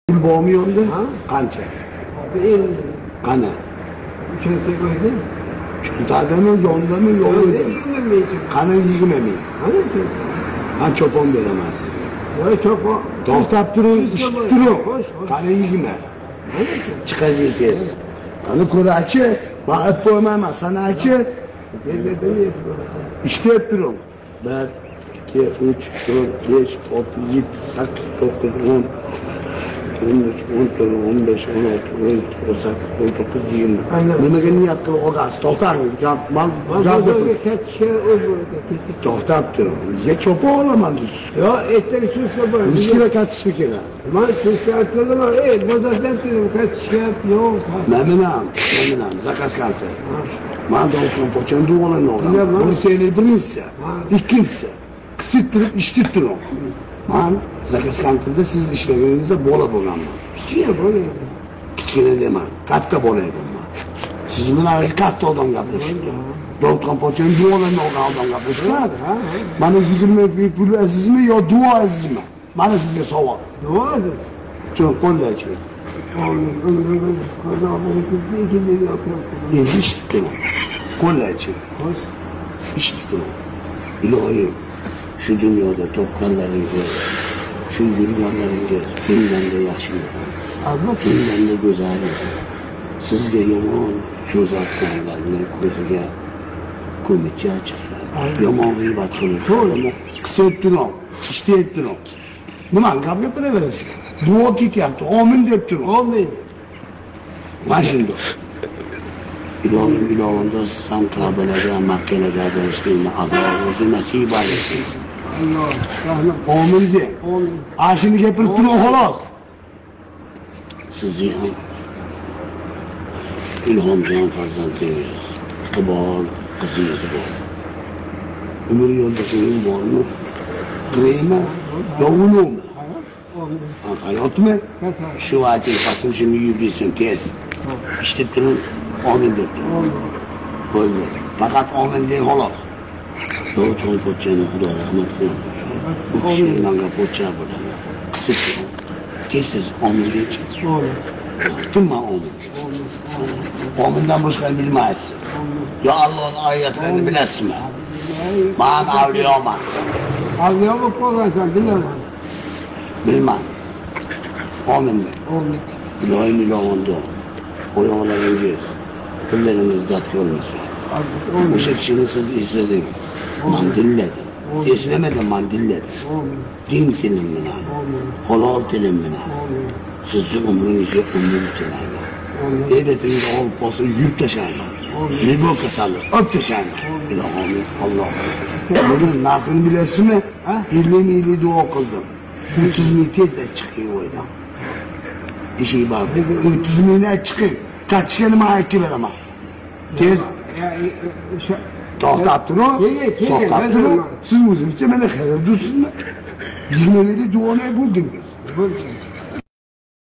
Pul bormi yo'qda? Qancha? Qani? Cho'ntak qo'ydi. Cho'ntagimi, yondami, yo'qmi? Qani 20 ming. Men cho'pon beraman sizga. Voy cho'pon. To'xtab turing, ishib turing. Qani 20. Chiqazingiz. Qani ko'rachi, men aytib qo'ymayman, sanachi. İşte durum. 1, 2, 3, 4, 5, 6, 7, 8, 9, 10, 13, 14, 15, 16, 17, 18, 19, 20. Nimaga niyat qilib olasiz? To'xtang. To'xtab turing. Bizga cho'pon olaman deysiz. Yo'q, ertaga tushga boraman. Bizga qaytishmi kerak? Men tushga aytdilar, bozordan dedim, qaytishga yo'q. Menam, zakaz qildi. Men do'kon pochanda o'g'lan. Buni seni birinchisi, ikkinchisi. Qisib turib ishni turing. Men zakaz qildi, siz ishlaganingizda bola bo'lganman. Kichkina bola. Kichkina dema, katta bola edim men. Siz bilan o'zi katta odam gaplashdi. Do'kon pochanda o'g'lan odam gaplashdi. Mana 20 ming pul azizmi yo duo azizmi? Mana sizga savol. Duo aziz. Cho'q qo'llachi. Endi ishni qo'llachi. Ishni ilohim, shu dunyoda topganlaringiz, shu yurganlaringiz bundanda yaxshi, bundanda go'zal. Sizga yomon so'z aytganlarning ko'ziga ko'micha chiqsin. Yomon g'iybat qilib, qisib turing, ishlab turing. Nima gap gapiraverasiz? Duo ketyapti, amin deb turing. Amin. Mana shunda. Ilohim ilovanda sizdan Kabe'lerde, Makke'lerde berishlikni Alloh o'zi nasib etsin. Alloh rahmat. Amin de. Amin. Ashini gapirib turing xolos. Sizni ham Ilhomjon farzandingiz, Iqbol qizingiz bor. Umr yo'ldashingiz bormi? Kiraymi? Yo'qmi? Hayotmi? Shu vaqtda shuni yubirsin tez. İşte turun, amin deb turing. Bo'ldi. Faqat amin deng xolos. Do'kon pochani Xudo rahmat qilsin. Amin. Menga pocha bo'ladi. Qisib turing. Tez amin deychi. Amin. Tumma amin. Amindan boshqa bilmaysiz. Yo Allohning oyatlarini bilasizmi? Men avliyoman. Avliyo bo'lib qolgansan, bilaman. Bilmem. Amin de. Amin. İlohim ilovanda. Oyoqlaringiz, qo'llaringiz dard ko'rmasin. O'sha kishini siz esladingiz. Men dilladim. Eslamadim, men dilladim. Din tilim bilan, halol tilim bilan. Sizni umringizga umr tilayman. Ebetingiz olib qolsin, yurib tashlayman. Libo kasallik, olib tashlayman. Ilohim, Alloh. Bugun narxini bilasizmi? 50 ming duo qildim. 30 ming tezda chiqib o'ydim. İşi bak, 30 mingdan chiqib, kaçishga nima aytib beraman. Tez to'xtab turing, to'xtab turing. Siz o'zingizcha meni xayr do'stsizmi? 20 ming duoni bo'ldingiz.